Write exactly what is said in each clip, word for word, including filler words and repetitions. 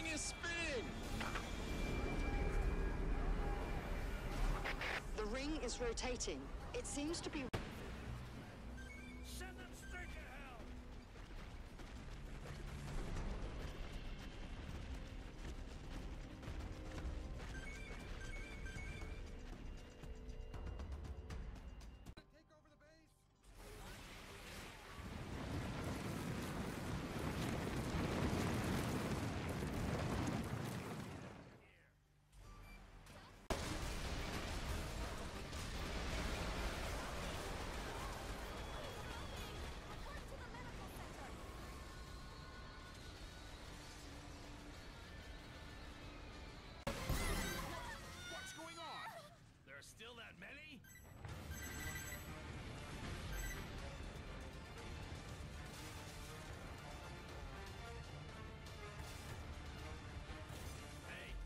thing is spinning! The ring is rotating. It seems to be... Send them straight to hell! Take over the base! What's going on? There are still that many? Hey.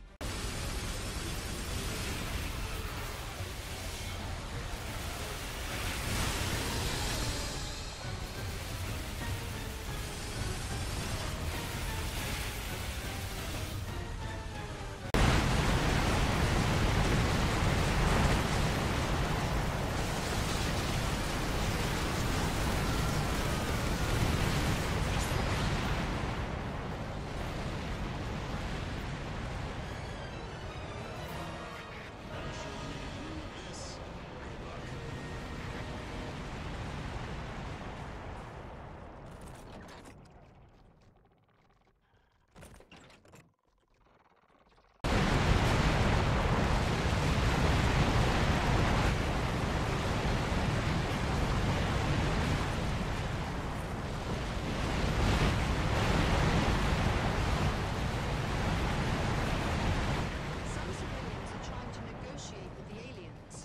Some civilians are trying to negotiate with the aliens.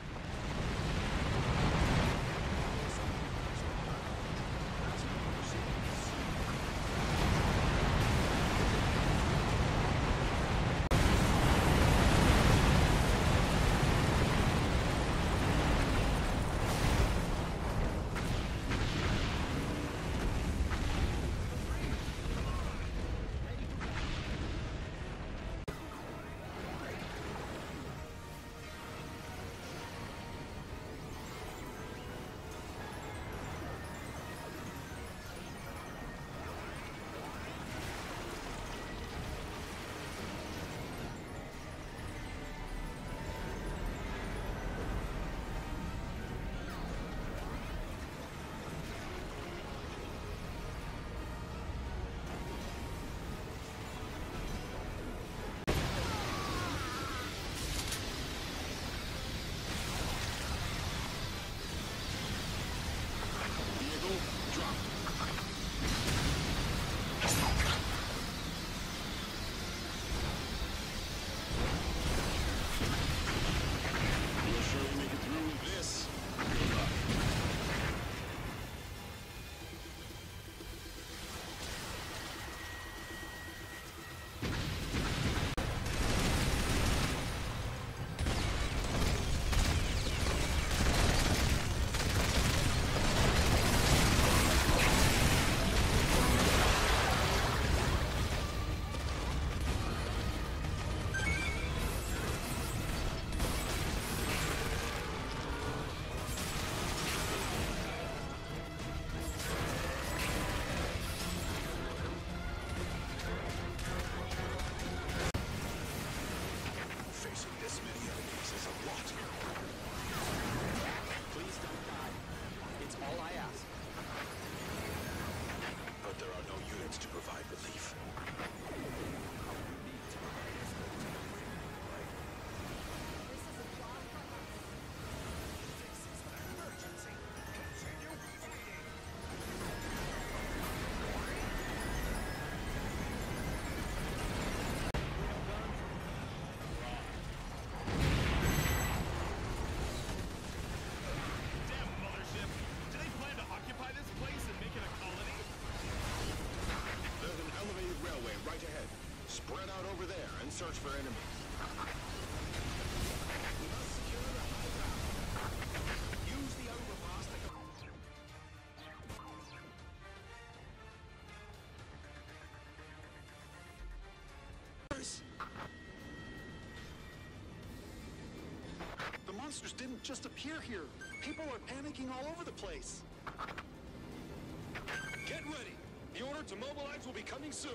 We'll surely make it through with this. Good luck. Facing this many enemies is a lot. Please don't die. It's all I ask. But there are no units to provide relief. Damn mothership! Do they plan to occupy this place and make it a colony? There's an elevated railway right ahead. Spread out over there and search for enemies. We must secure the high ground. Use the overpass to go. monsters didn't just appear here. People are panicking all over the place. Get ready. The order to mobilize will be coming soon.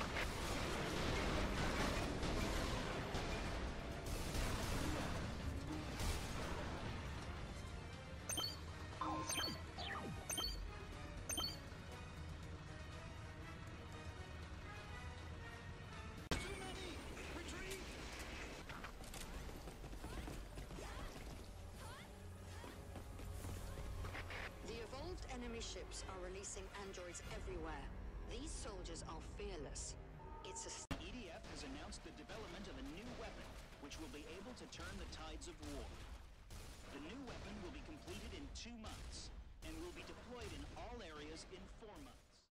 The evolved enemy ships are releasing androids everywhere. These soldiers are fearless. It's a... E D F has announced the development of a new weapon, which will be able to turn the tides of war. The new weapon will be completed in two months, and will be deployed